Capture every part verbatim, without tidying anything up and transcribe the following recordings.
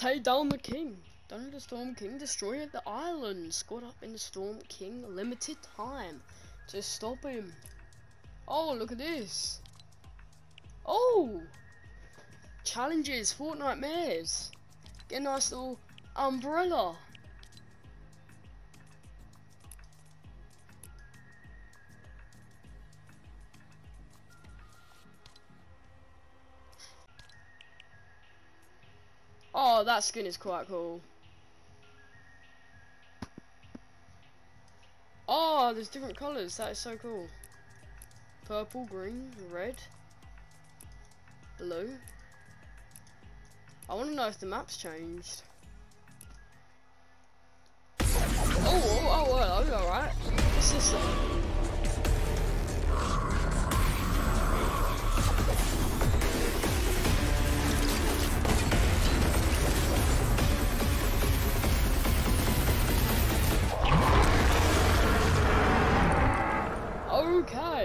take down the king. Don't the Storm King destroy the island. Squad up in the Storm King limited time to stop him. Oh, look at this. Oh, challenges, Fortnite Mares. Get a nice little umbrella. Oh, that skin is quite cool. Oh, there's different colours. That is so cool. Purple, green, red, blue. I want to know if the map's changed. Oh, oh, oh, oh, oh alright. What's this then? Okay.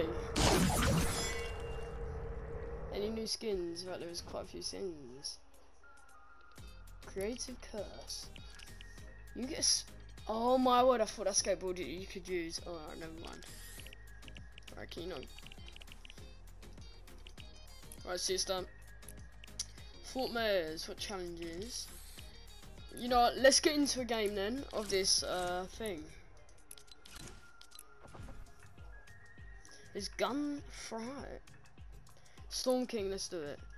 Any new skins? Right, there was quite a few skins. Creative curse. You get a s oh my word! I thought that skateboard you could use. Oh, right, never mind. Right, can you not? Right, see it's done. Fort Mares. What challenges? You know what? Let's get into a game then of this uh, thing. Is gun fry? Storm King, let's do it.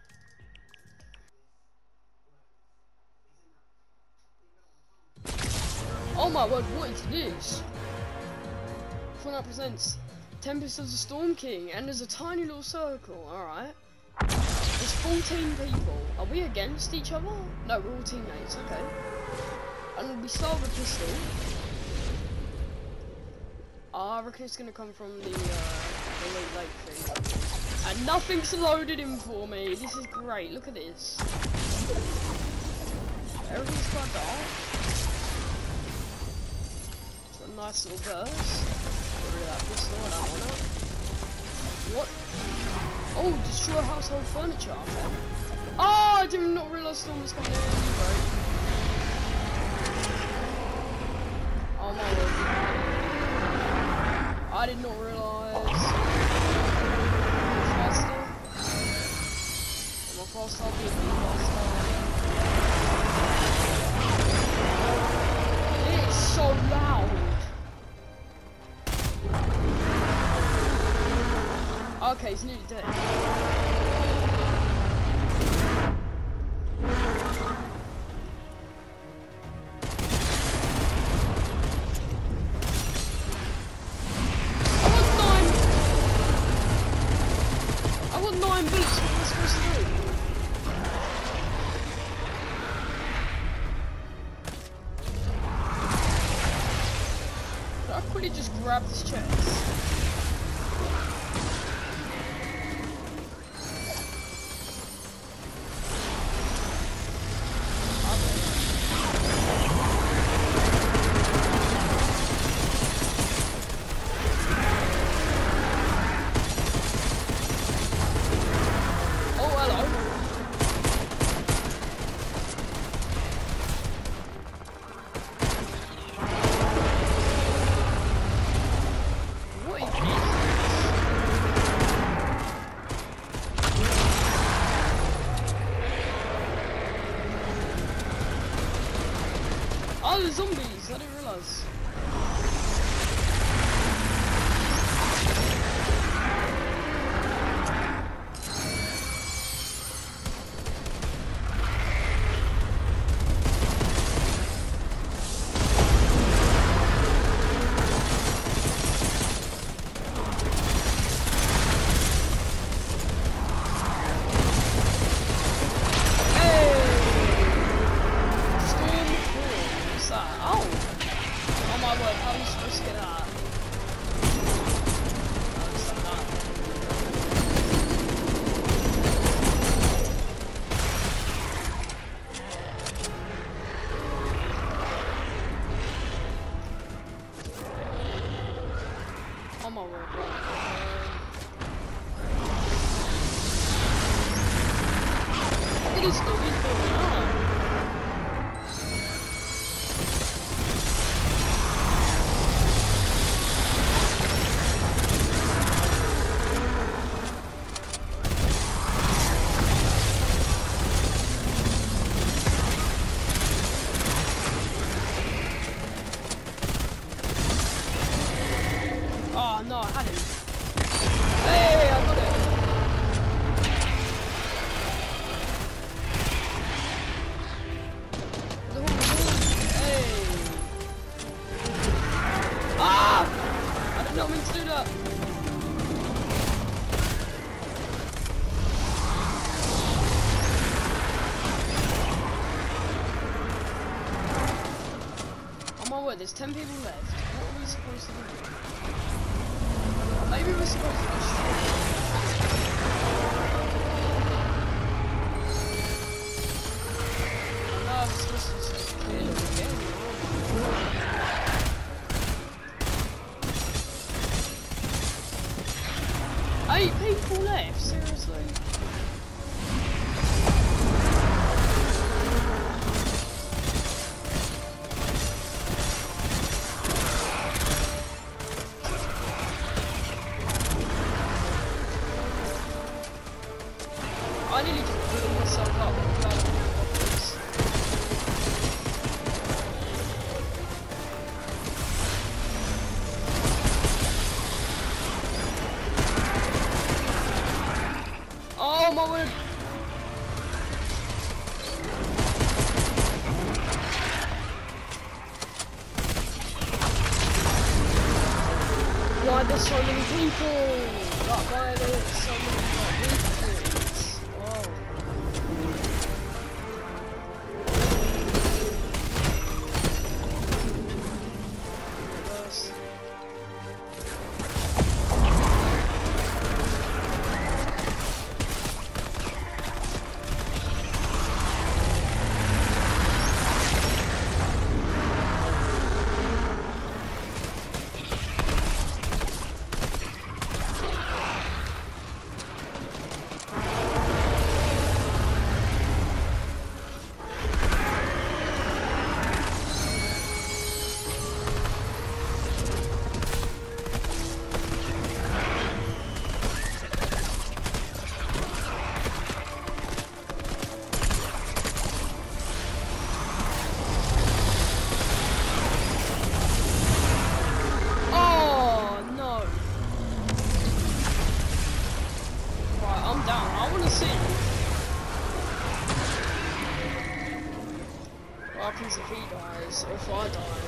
Oh my word, what is this? Fortnite presents Tempest of the Storm King, and there's a tiny little circle, alright. There's fourteen people. Are we against each other? No, we're all teammates, okay. And we start with a pistol. I reckon it's gonna come from the, uh, the Loot Lake thing. And nothing's loaded in for me. This is great. Look at this. Everything's quite dark. It's a nice little burst. Get rid of that pistol. I don't want it. What? Oh, destroy household furniture. Oh, I did not realise Storm was coming in. Right. Oh my lord. I did not realise. Faster. I'm a faster, I'll be a bit faster. It is so loud. Okay, he's nearly dead. Just grab this chest. Oh, the zombies! I didn't realise. I'm alright, bro. What is going on? there's ten people left. What are we supposed to do? Maybe we're supposed to destroy it. No, I'm supposed to just kill them again. Eight people left, seriously? I nearly just blew myself up with that box. Oh my word! Why there's so many people? Why are there so many people? What happens if he dies, or if I die?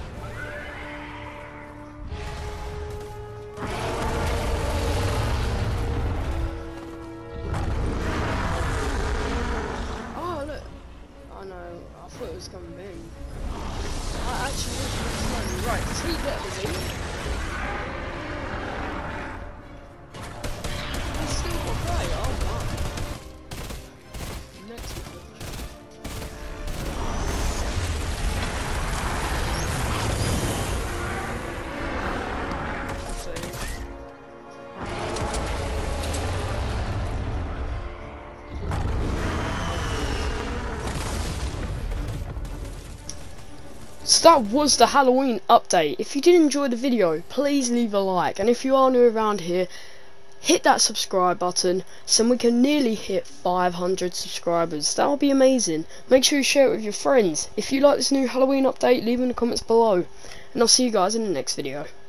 Oh look! Oh no, I thought it was coming in. I actually was right, does he get the win? He's still got play, oh my. Next one. So that was the Halloween update. If you did enjoy the video, please leave a like, and if you are new around here, hit that subscribe button so we can nearly hit five hundred subscribers. That would be amazing. Make sure you share it with your friends. If you like this new Halloween update, leave in the comments below, and I'll see you guys in the next video.